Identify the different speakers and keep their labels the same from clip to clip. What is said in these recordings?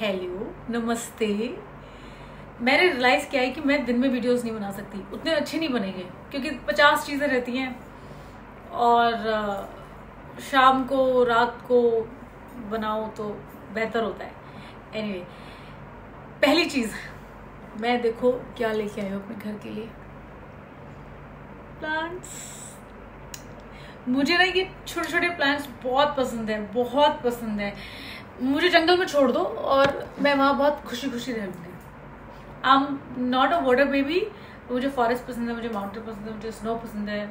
Speaker 1: Hello नमस्ते। मैंने realise किया है कि मैं दिन में वीडियोस नहीं बना सकती, उतने अच्छे नहीं बनेंगे क्योंकि 50 चीज़ें रहती हैं और शाम को रात को बनाओ तो बेहतर होता है। एनीवे, पहली चीज़ मैं देखो क्या लेके आई हूँ अपने घर के लिए, प्लांट्स। मुझे ना ये छोटे छोटे प्लांट्स बहुत पसंद है, बहुत पसंद है। मुझे जंगल में छोड़ दो और मैं वहाँ बहुत खुशी खुशी रहूँगी। I am not a water baby. मुझे फॉरेस्ट पसंद है, मुझे माउंटेन पसंद है, मुझे स्नो पसंद है।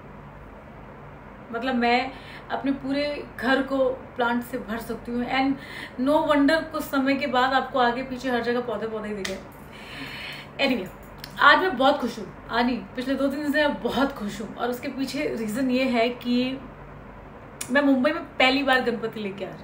Speaker 1: मतलब मैं अपने पूरे घर को प्लांट से भर सकती हूँ एंड नो वंडर कुछ समय के बाद आपको आगे पीछे हर जगह पौधे पौधे ही दिखे। एनीवे, आज मैं बहुत खुश हूँ। नहीं, पिछले 2-3 दिन से मैं बहुत खुश हूँ और उसके पीछे रीज़न ये है कि मैं मुंबई में पहली बार गणपति लेके आ रही हूँ।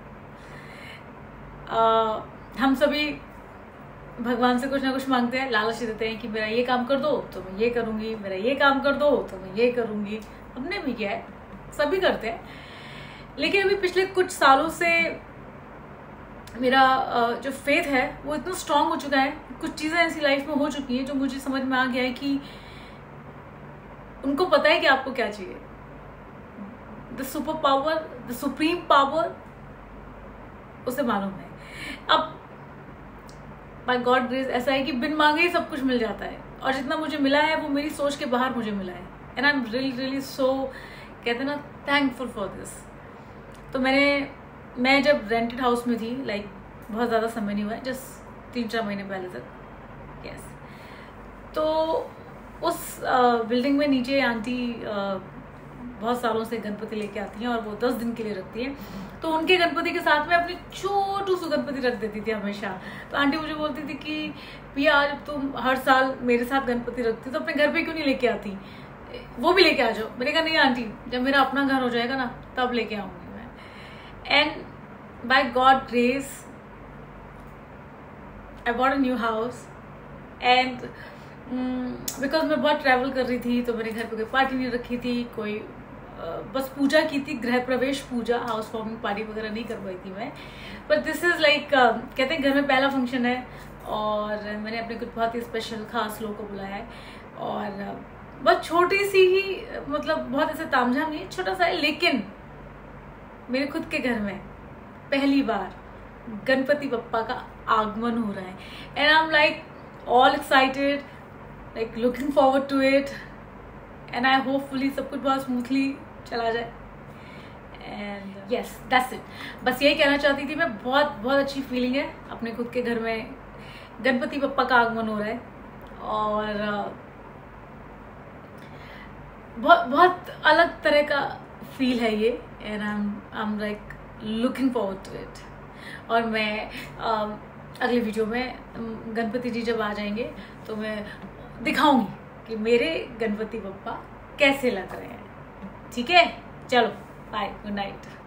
Speaker 1: हम सभी भगवान से कुछ ना कुछ मांगते हैं, लालच देते हैं कि मेरा ये काम कर दो तो मैं ये करूँगी, मेरा ये काम कर दो तो मैं ये करूँगी। हमने भी किया है, सभी करते हैं। लेकिन अभी पिछले कुछ सालों से मेरा जो फेथ है वो इतना स्ट्रांग हो चुका है। कुछ चीज़ें ऐसी लाइफ में हो चुकी हैं जो मुझे समझ में आ गया है कि उनको पता है कि आपको क्या चाहिए। The super power, the supreme power उसे मालूम है। अब बाय गॉड ग्रेस ऐसा है कि बिन मांगे ही सब कुछ मिल जाता है और जितना मुझे मिला है वो मेरी सोच के बाहर मुझे मिला है and I am really so, कहते हैं ना, थैंकफुल फॉर दिस। तो मैं जब रेंटेड हाउस में थी, लाइक बहुत ज़्यादा समय नहीं हुआ है, जस्ट 3-4 महीने पहले तक, यस। तो उस बिल्डिंग में नीचे आंटी बहुत सालों से गणपति लेके आती हैं और वो 10 दिन के लिए रखती हैं। तो उनके गणपति के साथ में अपनी छोटू सी गणपति रख देती थी हमेशा। तो आंटी मुझे बोलती थी कि पिया, जब तुम हर साल मेरे साथ गणपति रखती तो अपने घर पे क्यों नहीं लेके आती, वो भी लेके आ जाओ। मैंने कहा नहीं आंटी, जब मेरा अपना घर हो जाएगा ना तब लेके आऊंगी मैं। And by God grace I bought a new house and because मैं बहुत ट्रैवल कर रही थी तो मेरे घर पे कोई पार्टी नहीं रखी थी, कोई बस पूजा की थी, गृह प्रवेश पूजा, हाउस वार्मिंग पार्टी वगैरह नहीं करवाई थी मैं। बट दिस इज़ लाइक, कहते हैं घर में पहला फंक्शन है और मैंने अपने कुछ बहुत ही स्पेशल खास लोगों को बुलाया है और बहुत छोटी सी ही, मतलब बहुत ऐसे तामझाम नहीं, छोटा सा है, लेकिन मेरे खुद के घर में पहली बार गणपति बप्पा का आगमन हो रहा है and I am like all excited, like looking forward to it and I hopefully सब कुछ बहुत स्मूथली चला जाए। And yes, that's it. बस यही कहना चाहती थी मैं। बहुत बहुत अच्छी फीलिंग है, अपने खुद के घर में गणपति बप्पा का आगमन हो रहा है और बहुत बहुत अलग तरह का फील है ये and I am like looking forward to it. और मैं अगले वीडियो में गणपति जी जब आ जाएंगे तो मैं दिखाऊंगी कि मेरे गणपति बप्पा कैसे लग रहे हैं। ठीक है, चलो बाय, गुड नाइट।